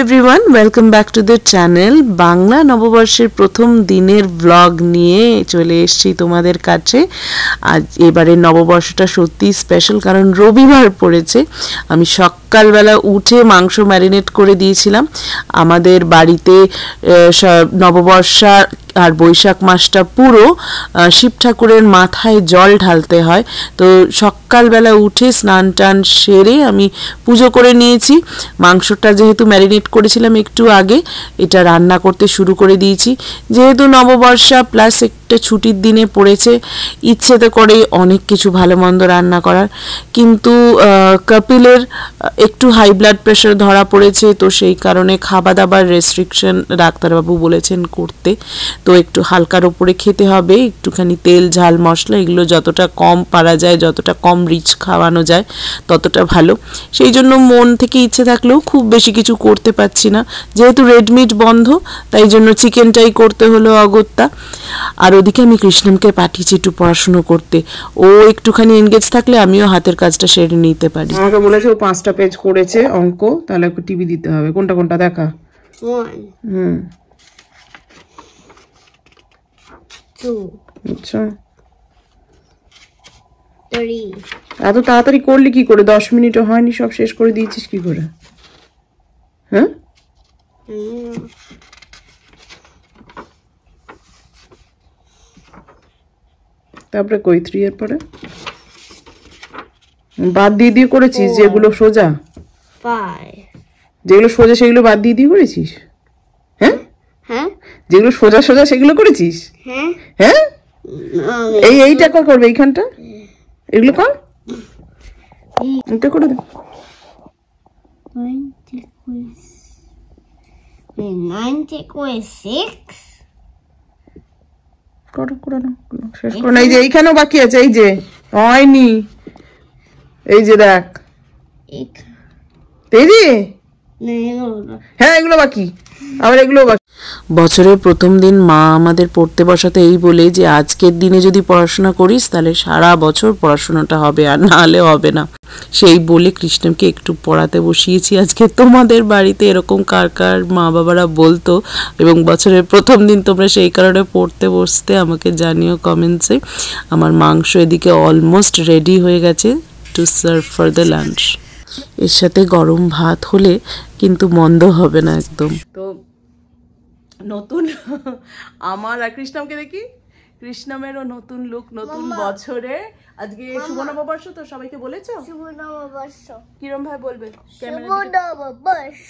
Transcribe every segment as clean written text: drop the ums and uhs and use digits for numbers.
Everyone, welcome back to the channel. Bangla নববর্ষের প্রথম দিনের ব্লগ নিয়ে চলে এসেছি তোমাদের কাছে। আজ এবারে নববর্ষটা সত্যি স্পেশাল, কারণ রবিবার পড়েছে। আমি সকালবেলা উঠে মাংস ম্যারিনেট করে দিয়েছিলাম। আমাদের বাড়িতে নববর্ষা আর বৈশাখ মাসটা পুরো শিব ঠাকুরের মাথায় জল ঢালতে হয়। তো সকালবেলা উঠে স্নান টান সেরে আমি পুজো করে নিয়েছি। মাংসটা যেহেতু ম্যারিনেট করেছিলাম একটু আগে, এটা রান্না করতে শুরু করে দিয়েছি। যেহেতু নববর্ষা প্লাস একটা ছুটির দিনে পড়েছে, ইচ্ছে তো করে অনেক কিছু ভালো মন্দ রান্না করার, কিন্তু কপিলের একটু হাই ব্লাড প্রেশার ধরা পড়েছে, তো সেই কারণে খাবার দাবার রেস্ট্রিকশন ডাক্তারবাবু বলেছেন করতে। তো একটু হালকার ওপরে খেতে হবে, একটুখানি তেল ঝাল মশলা এগুলো যতটা কম পারা যায়, যতটা কম রিচ খাওয়ানো যায় ততটা ভালো। সেই জন্য মন থেকে ইচ্ছে থাকলেও খুব বেশি কিছু করতে পারছি না, যেহেতু রেড মিট বন্ধ, তাই জন্য চিকেনটাই করতে হলো অগত্যা। আর ওদিকে আমি কৃষ্ণমকে পাঠিয়েছি একটু পড়াশুনো করতে। ও একটুখানি এনগেজ থাকলে আমিও হাতের কাজটা সেরে নিতে পারি। আমাকে বলেছে ও 5টা পেজ করেছে অঙ্ক, তাহলে একটু টিভি দিতে হবে। কোনটা কোনটা দেখা? 1 2 আচ্ছা, 3 এত তাড়াতাড়ি করলি কি করে? 10 মিনিটও হয়নি সব শেষ করে দিয়েছিস কি করে? হ্যাঁ, তারপরে কই 3 এর পরে বাদ দিয়ে দিয়ে করেছিস? যেগুলো সোজা, 5 যেগুলো সোজা সেগুলো বাদ দিয়ে দিয়ে করেছিস? হ্যাঁ হ্যাঁ, যেগুলো সোজা সোজা সেগুলো করেছিস? হ্যাঁ হ্যাঁ, এইটা কর, করবে এইখানটা, এগুলো কর, এটা করে দে। 96 করো করো না, শেষ করো না। এই যে এইখানেও বাকি আছে, এই যে হয়নি, এই যে দেখ, এই যে হ্যাঁ এগুলো বাকি, আবার এগুলো বাকি। বছরের প্রথম দিন মা আমাদের পড়তে বসাতে এই বলে যে আজকের দিনে যদি পড়াশোনা করিস তাহলে সারা বছর পড়াশোনাটা হবে, আর না হলে হবে না। সেই বলে কৃষ্ণকে একটু পড়াতে বসিয়েছি আজকে। তোমাদের বাড়িতে এরকম কার কার মা বাবারা বলতো, এবং বছরের প্রথম দিন তোমরা সেই কারণে পড়তে বসতে আমাকে জানিও কমেন্টসে। আমার মাংস এদিকে অলমোস্ট রেডি হয়ে গেছে to serve for the lunch. এর সাথে গরম ভাত হলে কিন্তু মন্দ হবে না একদম। তো নতুন আমার আর কৃষ্ণমকে দেখি, কৃষ্ণমেরও নতুন লুক, নতুন বছরে। আজকে শুভ নববর্ষ, তো সবাইকে বলেছো শুভ নববর্ষ। কিরম ভাই বলবে? শুভ নববর্ষ।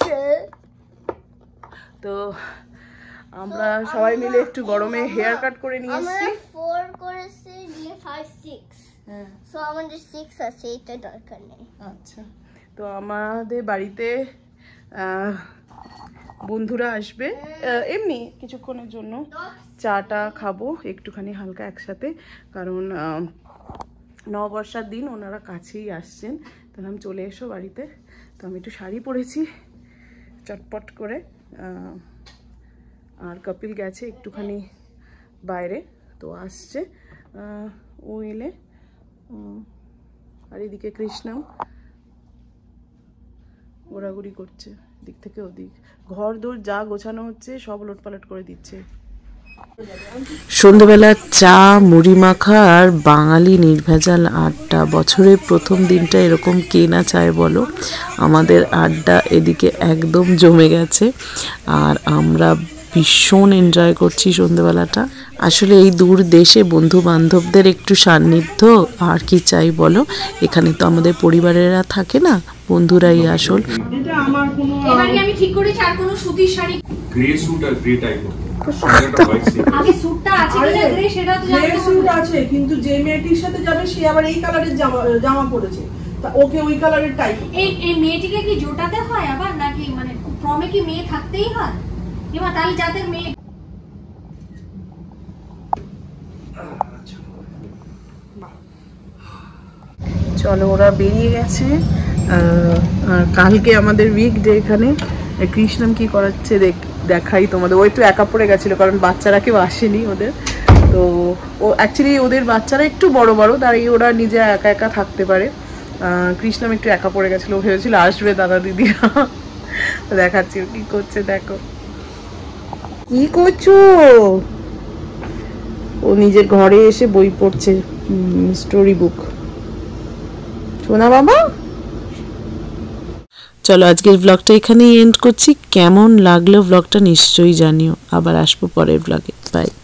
তো আমরা সবাই মিলে একটু গরমে হেয়ার কাট করে নিয়ে এসেছি। 4 করেছে, দিয়ে 5 6, হ্যাঁ, সো আমাদের 6 আছে, এটা দরকার নেই। আচ্ছা, তো আমাদের বাড়িতে বন্ধুরা আসবে এমনি কিছুক্ষণের জন্য, চাটা খাবো একটুখানি হালকা একসাথে, কারণ নববর্ষার দিন ওনারা কাছেই আসছেন। তাহলে আমি চলে এসো বাড়িতে। তো আমি একটু শাড়ি পরেছি চটপট করে, আর কপিল গেছে একটুখানি বাইরে, তো আসছে ও এলে। আর এদিকে কৃষ্ণম ঘোরাঘুরি করছে দিক থেকে ওদিক, ঘর দোর যা গোছানো হচ্ছে সব লোটপালট করে দিচ্ছে। সন্ধ্যেবেলা চা, মুড়ি মাখা আর বাঙালি নির্ভেজাল আড্ডা। বছরের প্রথম দিনটা এরকম কে না চায় বলো? আমাদের আড্ডা এদিকে একদম জমে গেছে, আর আমরা ভীষণ এনজয় করছি সন্ধ্যেবেলাটা। আসলে এই দূর দেশে বন্ধু বান্ধবদের একটু সান্নিধ্য আর কি চাই বলো? এখানে তো আমাদের পরিবারেরা থাকে না, বন্ধুরাই আসল। এবারে আমি ঠিক করেছি আর কোনো সুতির শাড়ি, গ্রে স্যুট আর গ্রে টাই আগে স্যুটটা আছে কিনা গ্রে সেটা তো জানতে হবে। স্যুট আছে, কিন্তু যে মেয়েটির সাথে যাবে সে আবার এই কালারের জামা পরেছে, তা ওকে ওই কালারের টাই। এই মেয়েটিকে কি জোটাতে হয় আবার, নাকি মানে প্রমে কি মেয়ে থাকতেই হয়? এবার তাহলে যাদের মেয়ে, চলো ওরা বেরিয়ে গেছে। আর কালকে আমাদের উইকডে। এখানে কৃষ্ণম কি করাচ্ছে দেখাই তোমাদের। ও একটু একা পড়ে গেছিলো, কারণ বাচ্চারা কেউ আসেনি ওদের। তো ও অ্যাকচুয়ালি ওদের বাচ্চারা একটু বড় বড়, তাই ওরা নিজে একা একা থাকতে পারে। কৃষ্ণম একটু একা পড়ে গেছিলো, ভেবেছিল আসবে দাদা দিদিরা, তো দেখাচ্ছি ও কি করছে, দেখো কি করছো। ও নিজের ঘরে এসে বই পড়ছে, স্টোরি বুক। শোনা বাবা, চলো আজকের ব্লগটা এখানেই এন্ড করছি। কেমন লাগলো ব্লগটা নিশ্চয়ই জানিও, আবার আসবো পরের ব্লগে। বাই।